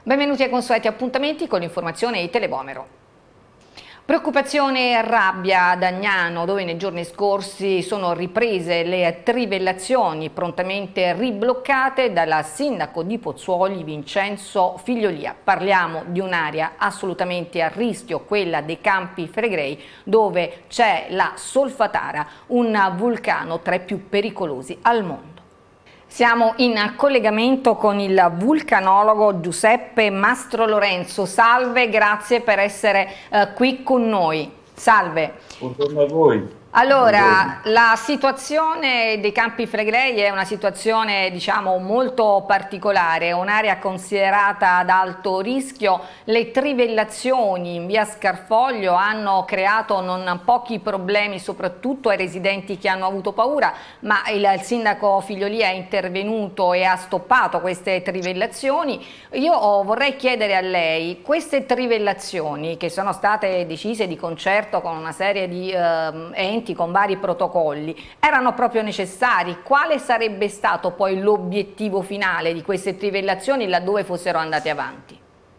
Benvenuti ai consueti appuntamenti con l'informazione di Telebomero. Preoccupazione e rabbia ad Agnano, dove nei giorni scorsi sono riprese le trivellazioni prontamente ribloccate dal sindaco di Pozzuoli Vincenzo Figliolia. Parliamo di un'area assolutamente a rischio, quella dei Campi Flegrei, dove c'è la Solfatara, un vulcano tra i più pericolosi al mondo. Siamo in collegamento con il vulcanologo Giuseppe Mastro Lorenzo. Salve, grazie per essere qui con noi. Salve. Buongiorno a voi. Allora, la situazione dei Campi Flegrei è una situazione, diciamo, molto particolare, un'area considerata ad alto rischio. Le trivellazioni in via Scarfoglio hanno creato non pochi problemi, soprattutto ai residenti che hanno avuto paura, ma il sindaco Figliolia è intervenuto e ha stoppato queste trivellazioni. Io vorrei chiedere a lei, queste trivellazioni che sono state decise di concerto con una serie di enti, con vari protocolli, erano proprio necessari? Quale sarebbe stato poi l'obiettivo finale di queste trivellazioni laddove fossero andate avanti?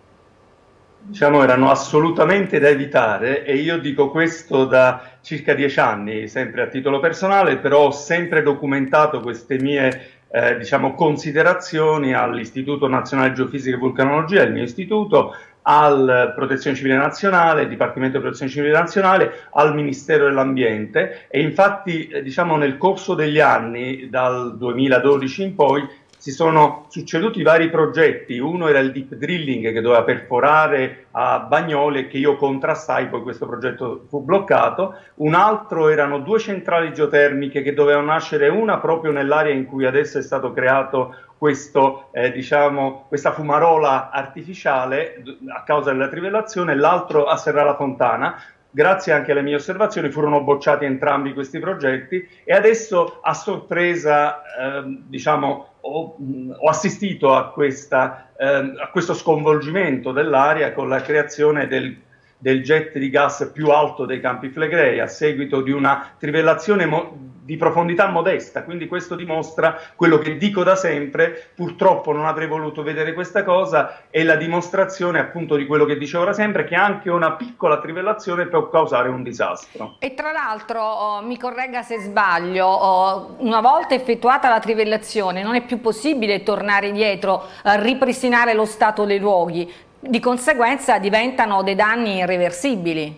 Diciamo erano assolutamente da evitare, e io dico questo da circa 10 anni, sempre a titolo personale, però ho sempre documentato queste mie diciamo, considerazioni all'Istituto Nazionale di Geofisica e Vulcanologia, il mio istituto, al Protezione Civile Nazionale, Dipartimento di Protezione Civile Nazionale, al Ministero dell'Ambiente, e infatti diciamo nel corso degli anni, dal 2012 in poi, si sono succeduti vari progetti. Uno era il deep drilling che doveva perforare a Bagnoli e che io contrastai, poi questo progetto fu bloccato. Un altro erano 2 centrali geotermiche che dovevano nascere, una proprio nell'area in cui adesso è stato creato questo, diciamo, questa fumarola artificiale a causa della trivellazione, l'altro a Serrala Fontana. Grazie anche alle mie osservazioni furono bocciati entrambi questi progetti, e adesso a sorpresa diciamo, ho assistito a questo sconvolgimento dell'area con la creazione del jet di gas più alto dei Campi Flegrei a seguito di una trivellazione di profondità modesta. Quindi questo dimostra quello che dico da sempre. Purtroppo non avrei voluto vedere questa cosa, è la dimostrazione appunto di quello che dicevo da sempre, che anche una piccola trivellazione può causare un disastro. E tra l'altro, mi corregga se sbaglio, una volta effettuata la trivellazione non è più possibile tornare indietro, ripristinare lo stato dei luoghi, di conseguenza diventano dei danni irreversibili.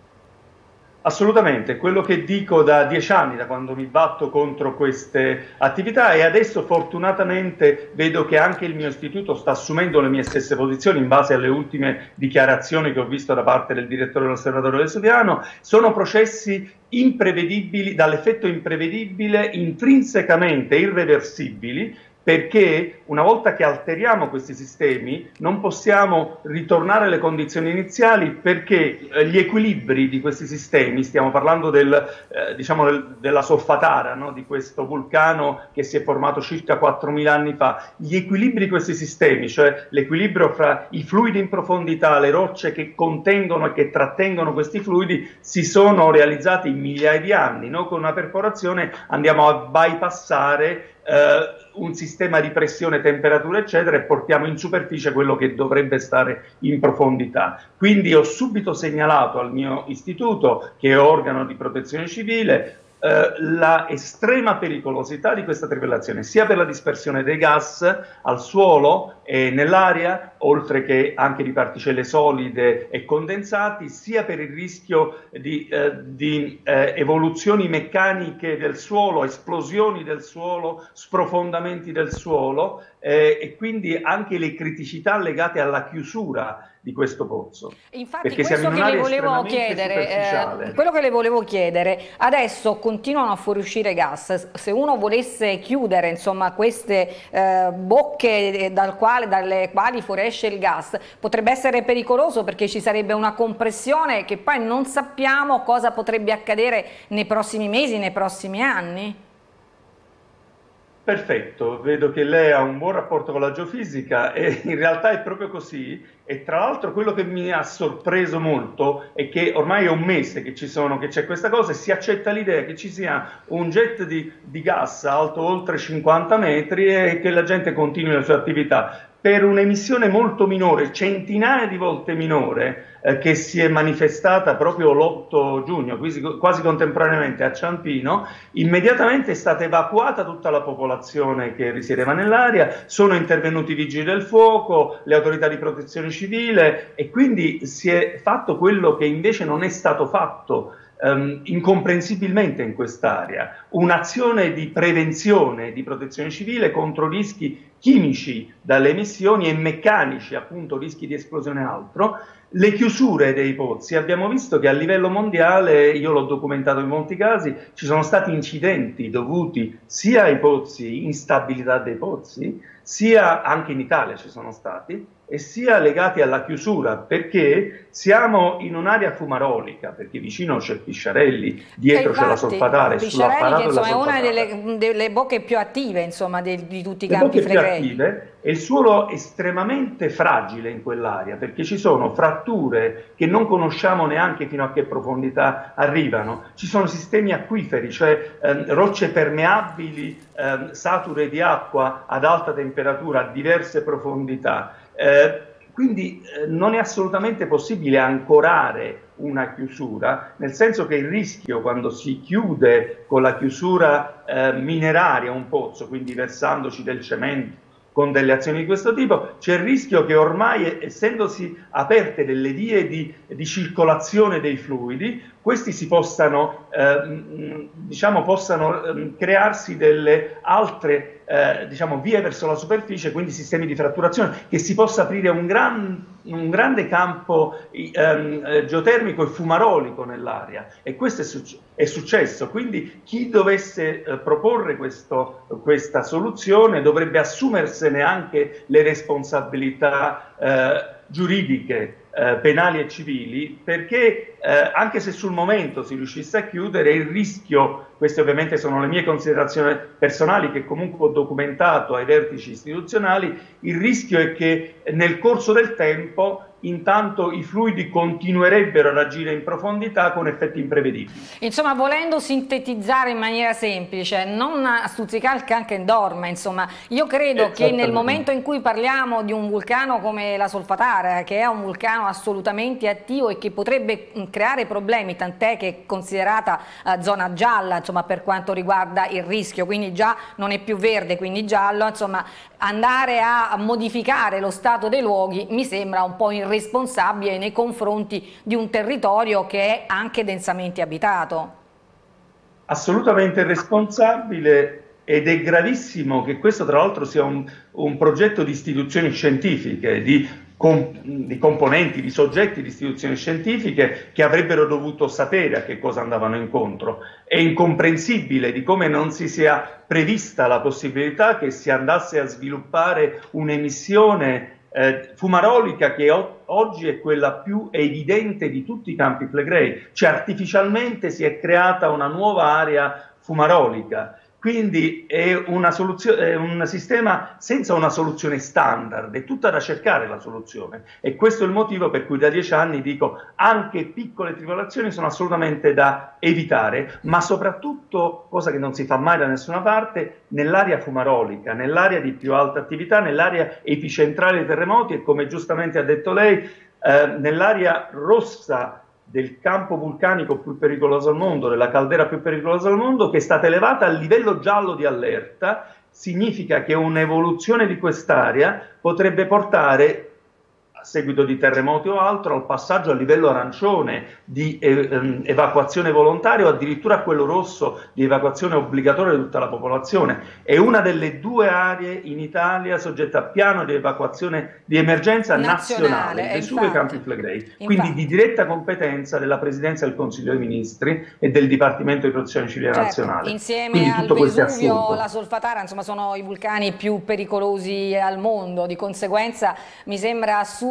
Assolutamente, quello che dico da 10 anni, da quando mi batto contro queste attività, e adesso fortunatamente vedo che anche il mio istituto sta assumendo le mie stesse posizioni in base alle ultime dichiarazioni che ho visto da parte del direttore dell'Osservatorio Vesuviano. Sono processi imprevedibili, dall'effetto imprevedibile, intrinsecamente irreversibili, perché una volta che alteriamo questi sistemi non possiamo ritornare alle condizioni iniziali, perché gli equilibri di questi sistemi, stiamo parlando diciamo della Solfatara, no? Di questo vulcano che si è formato circa 4.000 anni fa, gli equilibri di questi sistemi, cioè l'equilibrio fra i fluidi in profondità, le rocce che contengono e che trattengono questi fluidi, si sono realizzati in migliaia di anni. Noi con una perforazione andiamo a bypassare un sistema di pressione, temperatura eccetera, e portiamo in superficie quello che dovrebbe stare in profondità. Quindi ho subito segnalato al mio istituto, che è organo di protezione civile, la estrema pericolosità di questa trivellazione, sia per la dispersione dei gas al suolo e nell'aria, oltre che anche di particelle solide e condensati, sia per il rischio di evoluzioni meccaniche del suolo, esplosioni del suolo, sprofondamenti del suolo, e quindi anche le criticità legate alla chiusura di questo pozzo. Infatti, perché siamo in un'area estremamente superficiale. Quello che le volevo chiedere, adesso continuano a fuoriuscire gas. Se uno volesse chiudere, insomma, queste bocche dalle quali fuoriesce il gas, potrebbe essere pericoloso, perché ci sarebbe una compressione che poi non sappiamo cosa potrebbe accadere nei prossimi mesi, nei prossimi anni. Perfetto, vedo che lei ha un buon rapporto con la geofisica, e in realtà è proprio così. E tra l'altro quello che mi ha sorpreso molto è che ormai è un mese che c'è questa cosa, e si accetta l'idea che ci sia un jet di gas alto oltre 50 metri e che la gente continui le sue attività. per un'emissione molto minore, centinaia di volte minore, che si è manifestata proprio l'8 giugno, quasi contemporaneamente a Ciampino. Immediatamente è stata evacuata tutta la popolazione che risiedeva nell'area, sono intervenuti i vigili del fuoco, le autorità di protezione civile, e quindi si è fatto quello che invece non è stato fatto incomprensibilmente in quest'area, un'azione di prevenzione, di protezione civile contro rischi chimici dalle emissioni e meccanici, appunto rischi di esplosione e altro. Le chiusure dei pozzi, abbiamo visto che a livello mondiale, io l'ho documentato in molti casi, ci sono stati incidenti dovuti sia ai pozzi, instabilità dei pozzi, sia anche in Italia ci sono stati, e sia legati alla chiusura, perché siamo in un'area fumarolica, perché vicino c'è Pisciarelli, dietro c'è la Solfatara, Pisciarelli che insomma è una delle bocche più attive, insomma, di tutti i Campi Flegrei. E il suolo è estremamente fragile in quell'area, perché ci sono fratture che non conosciamo neanche fino a che profondità arrivano, ci sono sistemi acquiferi, cioè rocce permeabili, sature di acqua ad alta temperatura a diverse profondità. Quindi non è assolutamente possibile ancorare una chiusura, nel senso che il rischio, quando si chiude con la chiusura mineraria un pozzo, quindi versandoci del cemento con delle azioni di questo tipo, c'è il rischio che ormai, essendosi aperte delle vie di circolazione dei fluidi, questi si possano crearsi delle altre vie verso la superficie, quindi sistemi di fratturazione, che si possa aprire un grande campo geotermico e fumarolico nell'area, e questo è successo. Quindi chi dovesse proporre questa soluzione dovrebbe assumersene anche le responsabilità giuridiche, penali e civili, perché anche se sul momento si riuscisse a chiudere, il rischio, queste ovviamente sono le mie considerazioni personali che comunque ho documentato ai vertici istituzionali, il rischio è che nel corso del tempo intanto i fluidi continuerebbero ad agire in profondità con effetti imprevedibili. Insomma, volendo sintetizzare in maniera semplice, non stuzzicare il can che dorme, insomma, io credo che nel momento in cui parliamo di un vulcano come la Solfatara, che è un vulcano assolutamente attivo e che potrebbe creare problemi, tant'è che è considerata zona gialla, insomma, per quanto riguarda il rischio, quindi già non è più verde, quindi giallo, insomma, andare a modificare lo stato dei luoghi mi sembra un po' irresponsabile nei confronti di un territorio che è anche densamente abitato. Assolutamente irresponsabile, ed è gravissimo che questo tra l'altro sia un progetto di istituzioni scientifiche, di componenti, di soggetti di istituzioni scientifiche che avrebbero dovuto sapere a che cosa andavano incontro. È incomprensibile di come non si sia prevista la possibilità che si andasse a sviluppare un'emissione fumarolica che oggi è quella più evidente di tutti i Campi Flegrei, cioè artificialmente si è creata una nuova area fumarolica. Quindi è un sistema senza una soluzione standard, è tutta da cercare la soluzione, e questo è il motivo per cui da 10 anni dico anche piccole tribolazioni sono assolutamente da evitare, ma soprattutto, cosa che non si fa mai da nessuna parte, nell'area fumarolica, nell'area di più alta attività, nell'area epicentrale dei terremoti e, come giustamente ha detto lei, nell'area rossa del campo vulcanico più pericoloso al mondo, della caldera più pericolosa al mondo, che è stata elevata al livello giallo di allerta. Significa che un'evoluzione di quest'area potrebbe portare, a seguito di terremoti o altro, al passaggio a livello arancione di evacuazione volontaria, o addirittura a quello rosso di evacuazione obbligatoria di tutta la popolazione. È una delle 2 aree in Italia soggette a piano di evacuazione di emergenza nazionale, dei Vesuvio e Campi Flegrei, quindi di diretta competenza della Presidenza del Consiglio dei Ministri e del Dipartimento di Protezione Civile Nazionale. Insieme al Vesuvio, la Solfatara, insomma, sono i vulcani più pericolosi al mondo, di conseguenza mi sembra assurdo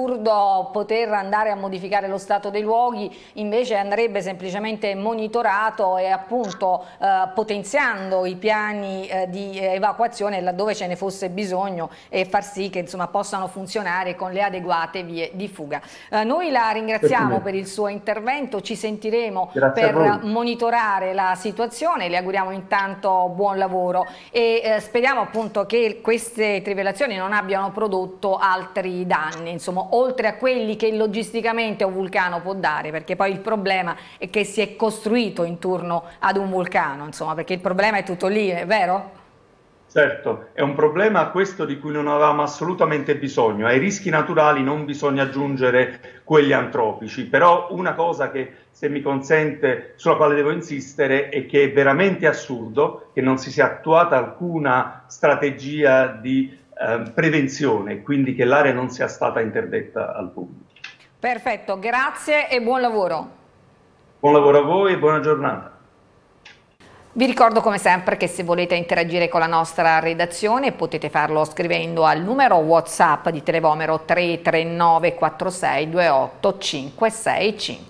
assurdo poter andare a modificare lo stato dei luoghi, invece andrebbe semplicemente monitorato e appunto potenziando i piani di evacuazione laddove ce ne fosse bisogno e far sì che insomma possano funzionare con le adeguate vie di fuga. Noi la ringraziamo per il suo intervento, ci sentiremo per monitorare la situazione, le auguriamo intanto buon lavoro e speriamo appunto che queste trivellazioni non abbiano prodotto altri danni, insomma, oltre a quelli che logisticamente un vulcano può dare, perché poi il problema è che si è costruito intorno ad un vulcano, insomma, perché il problema è tutto lì, è vero? Certo, è un problema questo di cui non avevamo assolutamente bisogno. Ai rischi naturali non bisogna aggiungere quelli antropici, però una cosa che, se mi consente, sulla quale devo insistere, è che è veramente assurdo che non si sia attuata alcuna strategia di prevenzione, quindi che l'area non sia stata interdetta al pubblico. Perfetto, grazie e buon lavoro. Buon lavoro a voi e buona giornata. Vi ricordo come sempre che se volete interagire con la nostra redazione potete farlo scrivendo al numero WhatsApp di Televomero 339 46 28 565.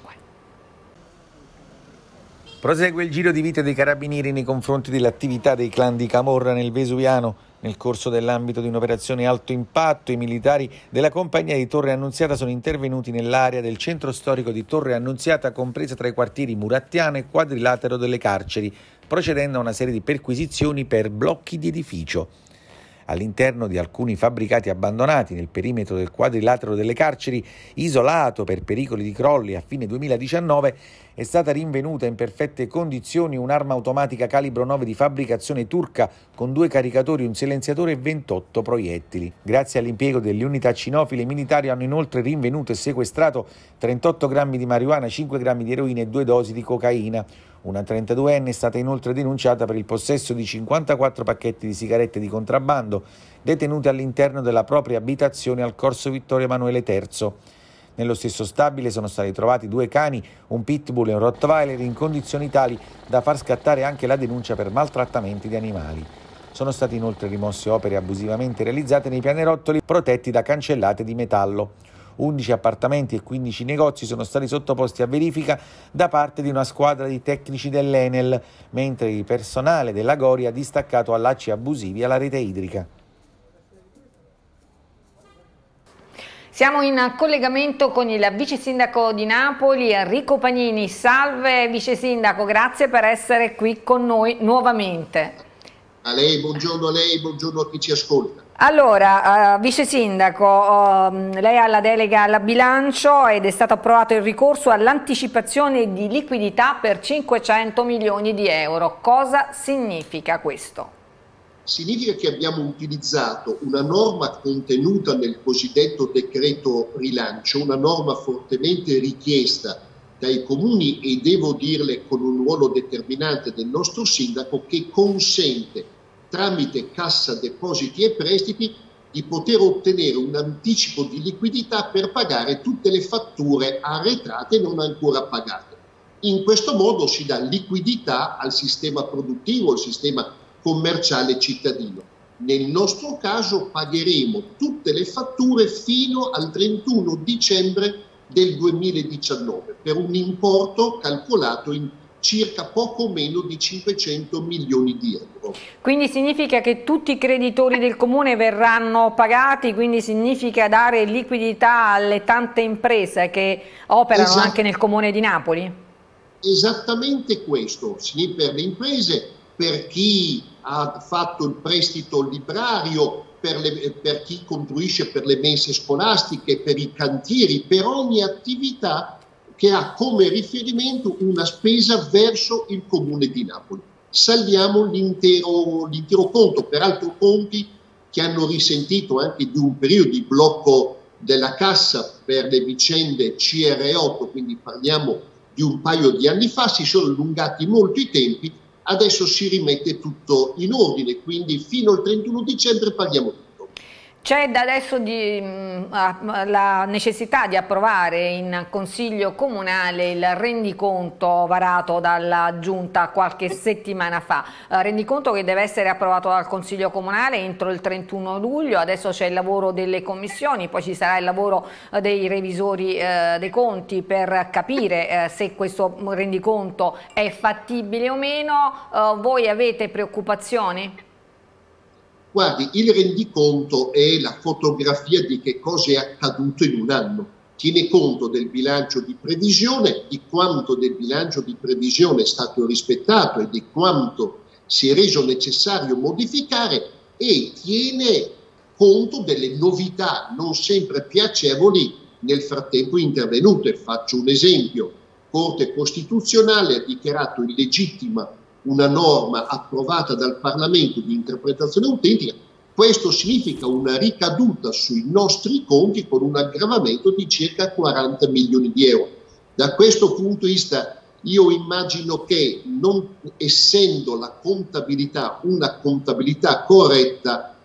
Prosegue il giro di vite dei carabinieri nei confronti dell'attività dei clan di Camorra nel Vesuviano. Nel corso dell'ambito di un'operazione alto impatto, i militari della compagnia di Torre Annunziata sono intervenuti nell'area del centro storico di Torre Annunziata, compresa tra i quartieri Murattiano e Quadrilatero delle Carceri, procedendo a una serie di perquisizioni per blocchi di edificio. All'interno di alcuni fabbricati abbandonati nel perimetro del Quadrilatero delle Carceri, isolato per pericoli di crolli a fine 2019, è stata rinvenuta in perfette condizioni un'arma automatica calibro 9 di fabbricazione turca con 2 caricatori, un silenziatore e 28 proiettili. Grazie all'impiego delle unità cinofile, i militari hanno inoltre rinvenuto e sequestrato 38 grammi di marijuana, 5 grammi di eroina e 2 dosi di cocaina. Una 32enne è stata inoltre denunciata per il possesso di 54 pacchetti di sigarette di contrabbando detenute all'interno della propria abitazione al Corso Vittorio Emanuele III. Nello stesso stabile sono stati trovati 2 cani, un pitbull e un rottweiler in condizioni tali da far scattare anche la denuncia per maltrattamenti di animali. Sono state inoltre rimosse opere abusivamente realizzate nei pianerottoli protetti da cancellate di metallo. 11 appartamenti e 15 negozi sono stati sottoposti a verifica da parte di una squadra di tecnici dell'Enel, mentre il personale della Gori ha distaccato allacci abusivi alla rete idrica. Siamo in collegamento con il vice sindaco di Napoli, Enrico Pagnini. Salve vice sindaco, grazie per essere qui con noi nuovamente. A lei, buongiorno a lei, buongiorno a chi ci ascolta. Allora, vice sindaco, lei ha la delega alla bilancio ed è stato approvato il ricorso all'anticipazione di liquidità per 500 milioni di euro. Cosa significa questo? Significa che abbiamo utilizzato una norma contenuta nel cosiddetto decreto rilancio, una norma fortemente richiesta dai comuni e devo dirle con un ruolo determinante del nostro sindaco, che consente tramite Cassa Depositi e Prestiti di poter ottenere un anticipo di liquidità per pagare tutte le fatture arretrate e non ancora pagate. In questo modo si dà liquidità al sistema produttivo, al sistema commerciale cittadino. Nel nostro caso pagheremo tutte le fatture fino al 31 dicembre del 2019 per un importo calcolato in circa poco meno di 500 milioni di euro. Quindi significa che tutti i creditori del comune verranno pagati, quindi significa dare liquidità alle tante imprese che operano anche nel comune di Napoli? Esattamente questo, per le imprese, per chi ha fatto il prestito librario, per chi contribuisce per le mense scolastiche, per i cantieri, per ogni attività che ha come riferimento una spesa verso il comune di Napoli. Salviamo l'intero conto, peraltro conti che hanno risentito anche di un periodo di blocco della cassa per le vicende CR8, quindi parliamo di un paio di anni fa, si sono allungati molto i tempi, adesso si rimette tutto in ordine, quindi fino al 31 dicembre paghiamo tutto. C'è da adesso la necessità di approvare in Consiglio Comunale il rendiconto varato dalla Giunta qualche settimana fa, rendiconto che deve essere approvato dal Consiglio Comunale entro il 31 luglio, adesso c'è il lavoro delle commissioni, poi ci sarà il lavoro dei revisori dei conti per capire se questo rendiconto è fattibile o meno. Voi avete preoccupazioni? Guardi, il rendiconto è la fotografia di che cosa è accaduto in un anno. Tiene conto del bilancio di previsione, di quanto del bilancio di previsione è stato rispettato e di quanto si è reso necessario modificare, e tiene conto delle novità non sempre piacevoli nel frattempo intervenute. Faccio un esempio: Corte Costituzionale ha dichiarato illegittima una norma approvata dal Parlamento di interpretazione autentica. Questo significa una ricaduta sui nostri conti con un aggravamento di circa 40 milioni di euro. Da questo punto di vista io immagino che, non essendo la contabilità una contabilità corretta,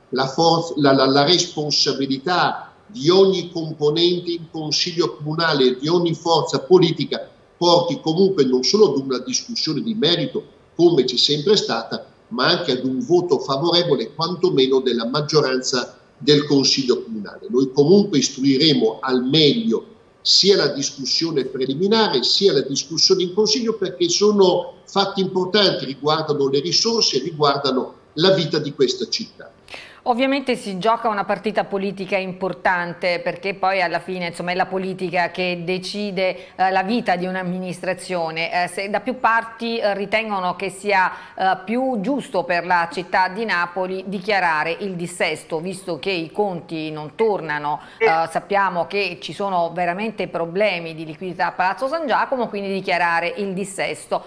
la responsabilità di ogni componente in Consiglio Comunale, di ogni forza politica, porti comunque non solo ad una discussione di merito, come c'è sempre stata, ma anche ad un voto favorevole quantomeno della maggioranza del Consiglio Comunale. Noi comunque istruiremo al meglio sia la discussione preliminare sia la discussione in Consiglio, perché sono fatti importanti, riguardano le risorse, riguardano la vita di questa città. Ovviamente si gioca una partita politica importante, perché poi alla fine, insomma, è la politica che decide la vita di un'amministrazione. Se da più parti ritengono che sia più giusto per la città di Napoli dichiarare il dissesto, visto che i conti non tornano, sappiamo che ci sono veramente problemi di liquidità a Palazzo San Giacomo, quindi dichiarare il dissesto.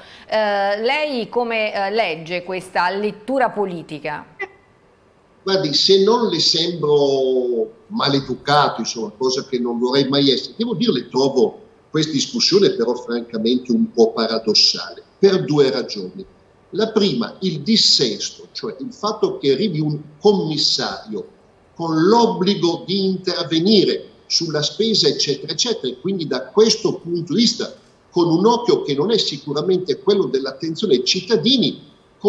Lei come legge questa lettura politica? Guardi, se non le sembro maleducato, insomma, cosa che non vorrei mai essere, devo dirle, trovo questa discussione però francamente un po' paradossale, per due ragioni. La prima, il dissesto, cioè il fatto che arrivi un commissario con l'obbligo di intervenire sulla spesa, eccetera, eccetera, e quindi da questo punto di vista, con un occhio che non è sicuramente quello dell'attenzione ai cittadini,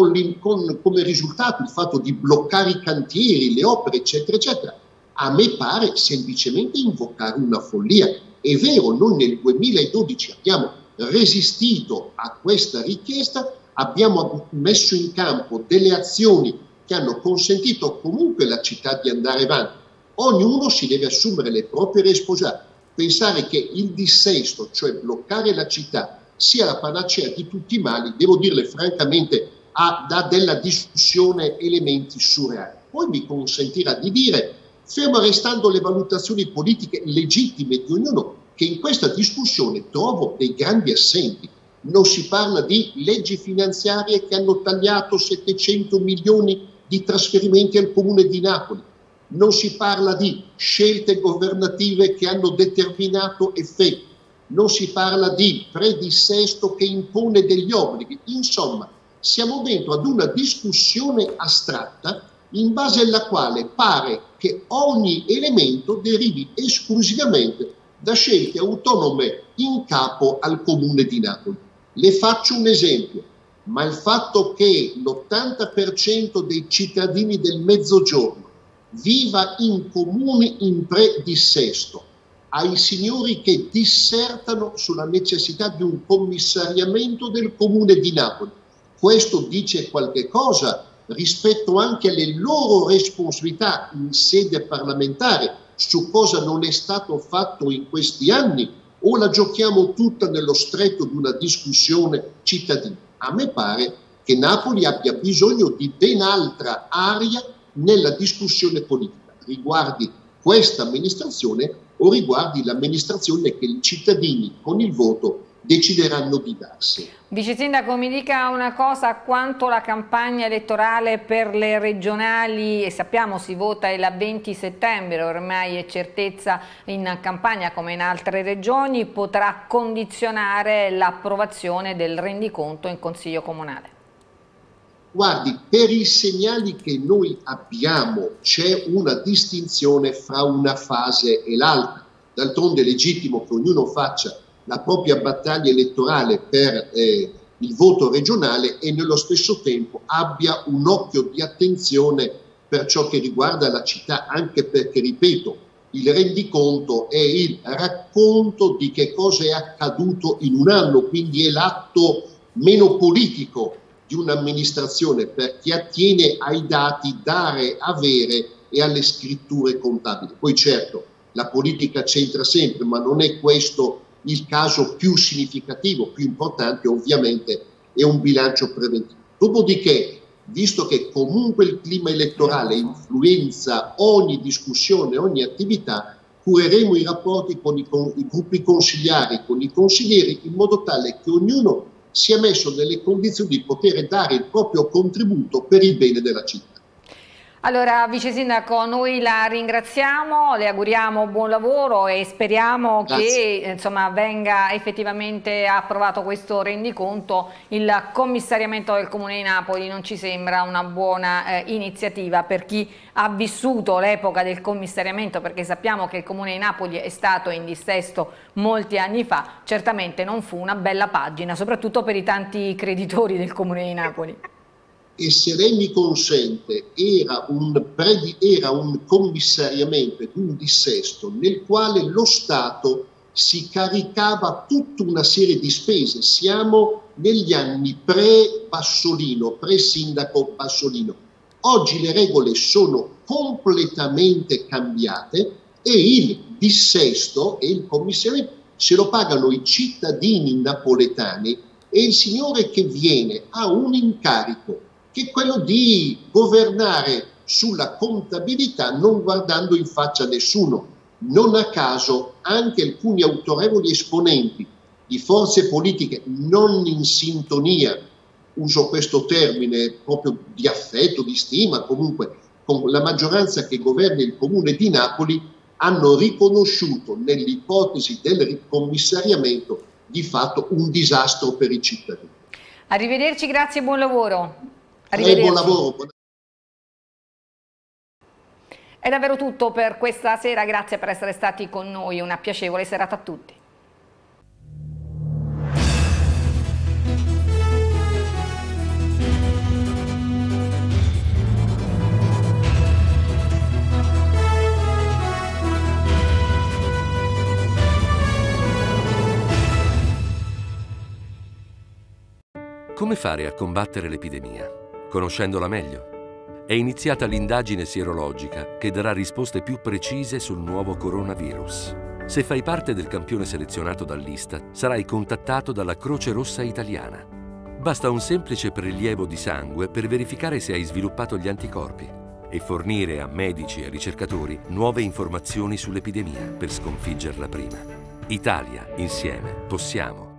come risultato il fatto di bloccare i cantieri, le opere, eccetera, eccetera, a me pare semplicemente invocare una follia. È vero, noi nel 2012 abbiamo resistito a questa richiesta, abbiamo messo in campo delle azioni che hanno consentito comunque alla città di andare avanti. Ognuno si deve assumere le proprie responsabilità. Pensare che il dissesto, cioè bloccare la città, sia la panacea di tutti i mali, devo dirle francamente, dà della discussione elementi surreali. Poi mi consentirà di dire, fermo restando le valutazioni politiche legittime di ognuno, che in questa discussione trovo dei grandi assenti. Non si parla di leggi finanziarie che hanno tagliato 700 milioni di trasferimenti al Comune di Napoli, non si parla di scelte governative che hanno determinato effetti, non si parla di predissesto che impone degli obblighi. Insomma, siamo dentro ad una discussione astratta in base alla quale pare che ogni elemento derivi esclusivamente da scelte autonome in capo al Comune di Napoli. Le faccio un esempio, ma il fatto che l'80% dei cittadini del Mezzogiorno viva in comuni in predissesto, ai signori che dissertano sulla necessità di un commissariamento del Comune di Napoli, questo dice qualche cosa rispetto anche alle loro responsabilità in sede parlamentare su cosa non è stato fatto in questi anni, o la giochiamo tutta nello stretto di una discussione cittadina? A me pare che Napoli abbia bisogno di ben altra aria nella discussione politica, riguardi questa amministrazione o riguardi l'amministrazione che i cittadini con il voto decideranno di darsi. Vice Sindaco, mi dica una cosa: quanto la campagna elettorale per le regionali, e sappiamo si vota il 20 settembre, ormai è certezza in Campania come in altre regioni, potrà condizionare l'approvazione del rendiconto in Consiglio Comunale? Guardi, per i segnali che noi abbiamo c'è una distinzione fra una fase e l'altra. D'altronde è legittimo che ognuno faccia la propria battaglia elettorale per il voto regionale e nello stesso tempo abbia un occhio di attenzione per ciò che riguarda la città, anche perché, ripeto, il rendiconto è il racconto di che cosa è accaduto in un anno, quindi è l'atto meno politico di un'amministrazione, perché attiene ai dati dare, avere e alle scritture contabili. Poi certo, la politica c'entra sempre, ma non è questo il caso più significativo, più importante ovviamente è un bilancio preventivo. Dopodiché, visto che comunque il clima elettorale influenza ogni discussione, ogni attività, cureremo i rapporti con i gruppi consigliari, con i consiglieri, in modo tale che ognuno sia messo nelle condizioni di poter dare il proprio contributo per il bene della città. Allora, Vice Sindaco, noi la ringraziamo, le auguriamo buon lavoro e speriamo che insomma, venga effettivamente approvato questo rendiconto. Il commissariamento del Comune di Napoli non ci sembra una buona iniziativa per chi ha vissuto l'epoca del commissariamento, perché sappiamo che il Comune di Napoli è stato in dissesto molti anni fa. Certamente non fu una bella pagina, soprattutto per i tanti creditori del Comune di Napoli. E se lei mi consente, era un commissariamento, un dissesto nel quale lo Stato si caricava tutta una serie di spese. Siamo negli anni pre-Bassolino, pre-sindaco Bassolino. Oggi le regole sono completamente cambiate e il dissesto e il commissariamento se lo pagano i cittadini napoletani e il signore che viene ha un incarico che è quello di governare sulla contabilità non guardando in faccia a nessuno. Non a caso anche alcuni autorevoli esponenti di forze politiche non in sintonia, uso questo termine proprio di affetto, di stima, comunque con la maggioranza che governa il Comune di Napoli, hanno riconosciuto nell'ipotesi del commissariamento di fatto un disastro per i cittadini. Arrivederci, grazie e buon lavoro. Buon lavoro. È davvero tutto per questa sera, grazie per essere stati con noi, una piacevole serata a tutti. Come fare a combattere l'epidemia? Conoscendola meglio. È iniziata l'indagine sierologica che darà risposte più precise sul nuovo coronavirus. Se fai parte del campione selezionato dall'Istat, sarai contattato dalla Croce Rossa Italiana. Basta un semplice prelievo di sangue per verificare se hai sviluppato gli anticorpi e fornire a medici e ricercatori nuove informazioni sull'epidemia per sconfiggerla prima. Italia, insieme, possiamo.